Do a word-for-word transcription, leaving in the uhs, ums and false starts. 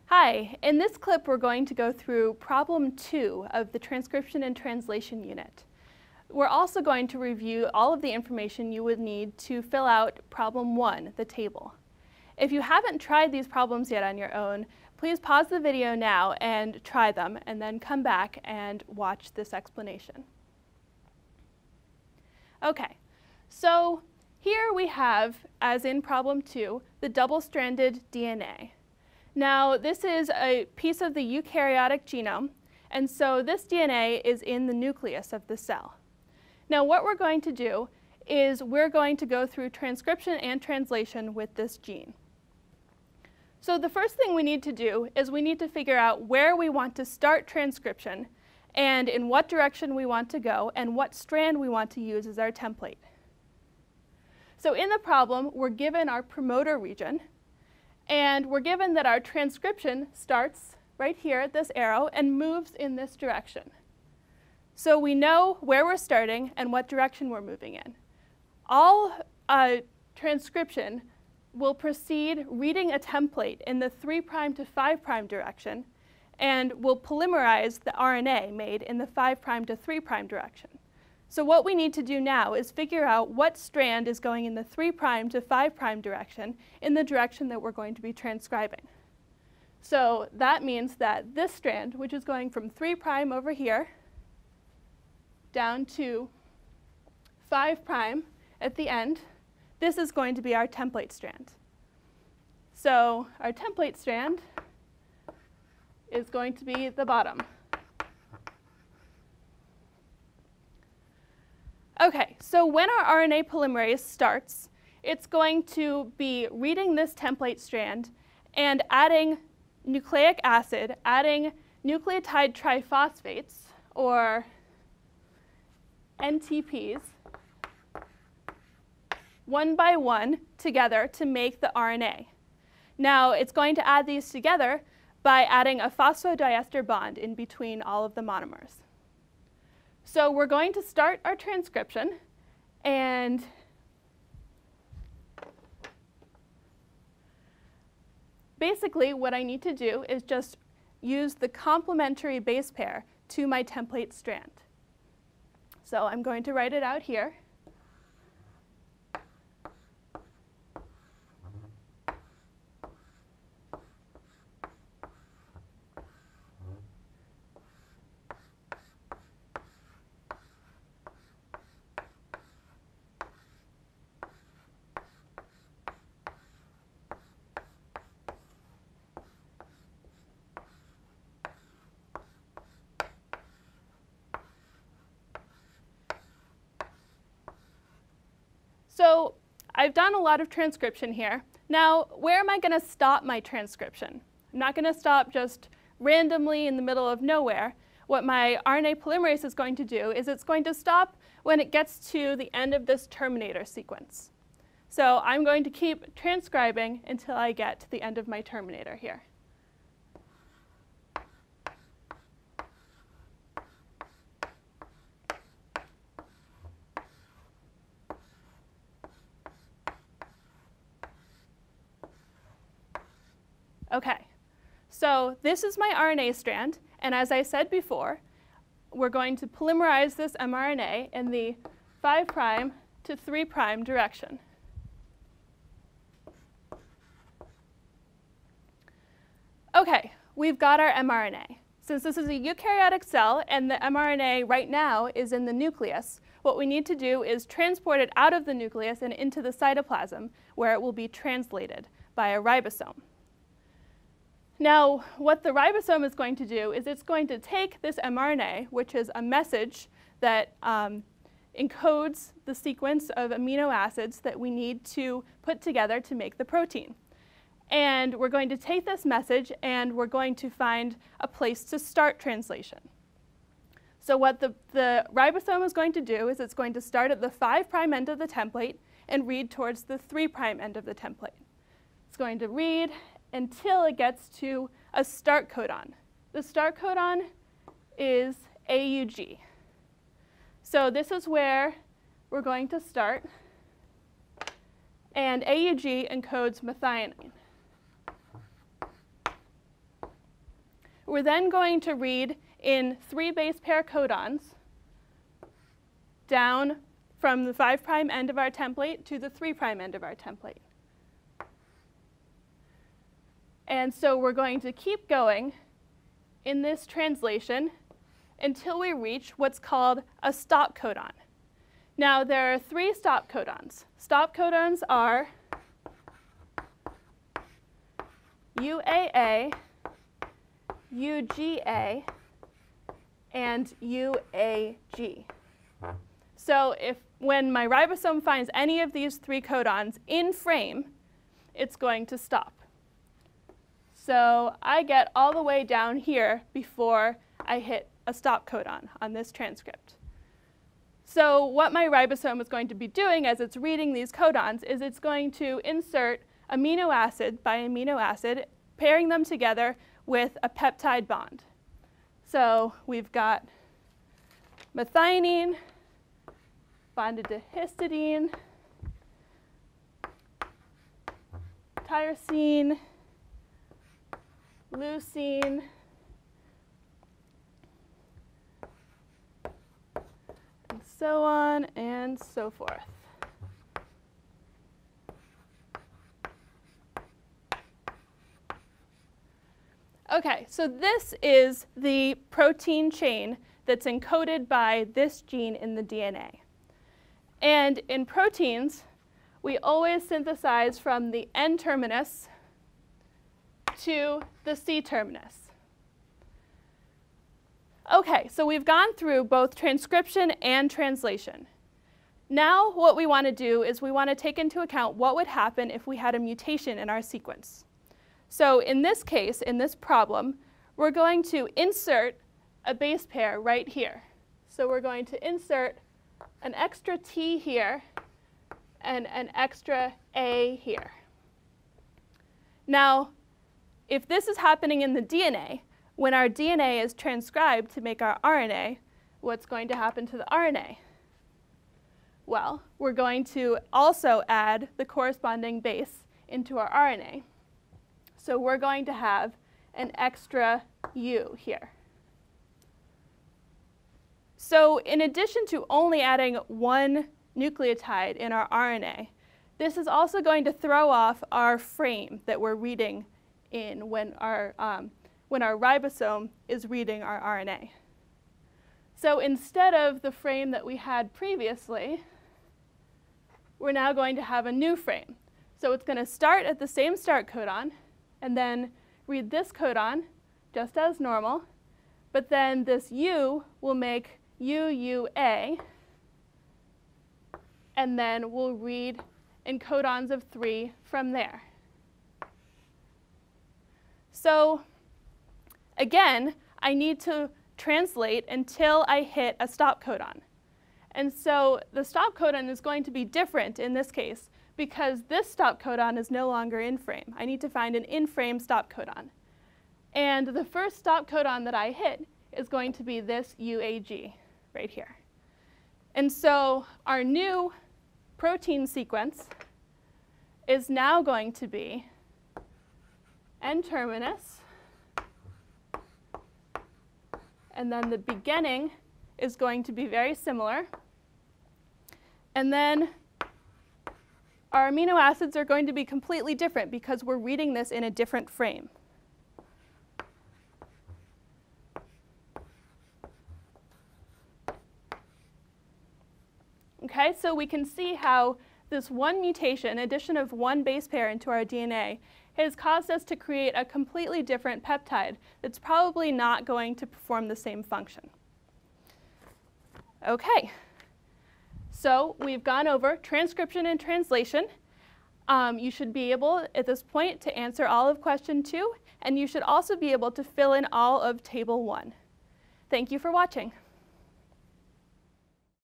Hi, in this clip we're going to go through problem two of the transcription and translation unit. We're also going to review all of the information you would need to fill out problem one, the table. If you haven't tried these problems yet on your own, please pause the video now and try them, and then come back and watch this explanation. Okay, so here we have, as in problem two, the double-stranded D N A. Now, this is a piece of the eukaryotic genome, and so this D N A is in the nucleus of the cell. Now, what we're going to do is we're going to go through transcription and translation with this gene. So the first thing we need to do is we need to figure out where we want to start transcription and in what direction we want to go and what strand we want to use as our template. So in the problem, we're given our promoter region, and we're given that our transcription starts right here at this arrow and moves in this direction. So we know where we're starting and what direction we're moving in. All uh, transcription will proceed reading a template in the three prime to five prime direction and will polymerize the R N A made in the five prime to three prime direction. So what we need to do now is figure out what strand is going in the three prime to five prime direction in the direction that we're going to be transcribing. So that means that this strand, which is going from three prime over here down to five prime at the end, this is going to be our template strand. So our template strand is going to be the bottom. Okay, so when our R N A polymerase starts, it's going to be reading this template strand and adding nucleic acid, adding nucleotide triphosphates, or N T Ps, one by one together to make the R N A. Now, it's going to add these together by adding a phosphodiester bond in between all of the monomers. So we're going to start our transcription, and basically what I need to do is just use the complementary base pair to my template strand. So I'm going to write it out here. So I've done a lot of transcription here. Now, where am I going to stop my transcription? I'm not going to stop just randomly in the middle of nowhere. What my R N A polymerase is going to do is it's going to stop when it gets to the end of this terminator sequence. So I'm going to keep transcribing until I get to the end of my terminator here. Okay, so this is my R N A strand, and as I said before, we're going to polymerize this mRNA in the five prime to three prime direction. Okay, we've got our mRNA. Since this is a eukaryotic cell and the mRNA right now is in the nucleus, what we need to do is transport it out of the nucleus and into the cytoplasm, where it will be translated by a ribosome. Now, what the ribosome is going to do is it's going to take this mRNA, which is a message that um, encodes the sequence of amino acids that we need to put together to make the protein. And we're going to take this message and we're going to find a place to start translation. So what the, the ribosome is going to do is it's going to start at the five prime end of the template and read towards the three prime end of the template. It's going to read until it gets to a start codon. The start codon is A U G. So this is where we're going to start, and A U G encodes methionine. we're then going to read in three base pair codons down from the five prime end of our template to the three prime end of our template. And so we're going to keep going in this translation until we reach what's called a stop codon. Now, there are three stop codons. Stop codons are U A A, U G A, and U A G. So if when my ribosome finds any of these three codons in frame, it's going to stop. So I get all the way down here before I hit a stop codon on this transcript. So what my ribosome is going to be doing as it's reading these codons is it's going to insert amino acid by amino acid, pairing them together with a peptide bond. So we've got methionine bonded to histidine, tyrosine, leucine, and so on and so forth. Okay, so this is the protein chain that's encoded by this gene in the D N A. And in proteins, we always synthesize from the N-terminus to the C-terminus. Okay, so we've gone through both transcription and translation. Now what we want to do is we want to take into account what would happen if we had a mutation in our sequence. So in this case, in this problem, we're going to insert a base pair right here. So we're going to insert an extra T here and an extra A here. Now, if this is happening in the D N A, when our D N A is transcribed to make our R N A, what's going to happen to the R N A? Well, we're going to also add the corresponding base into our R N A. So we're going to have an extra U here. So in addition to only adding one nucleotide in our R N A, this is also going to throw off our frame that we're reading in when our, um, when our ribosome is reading our R N A. So instead of the frame that we had previously, we're now going to have a new frame. So it's going to start at the same start codon and then read this codon just as normal, but then this U will make U U A, and then we'll read in codons of three from there. So again, I need to translate until I hit a stop codon. And so the stop codon is going to be different in this case because this stop codon is no longer in frame. I need to find an in-frame stop codon. And the first stop codon that I hit is going to be this U A G right here. And so our new protein sequence is now going to be N-terminus, and then the beginning is going to be very similar. And then our amino acids are going to be completely different because we're reading this in a different frame. Okay, so we can see how this one mutation, addition of one base pair into our D N A, has caused us to create a completely different peptide that's probably not going to perform the same function. Okay, so we've gone over transcription and translation. Um, you should be able, at this point, to answer all of question two, and you should also be able to fill in all of table one. Thank you for watching.